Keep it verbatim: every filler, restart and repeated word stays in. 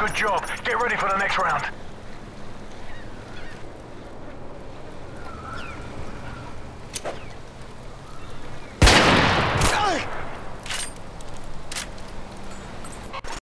Good job. Get ready for the next round.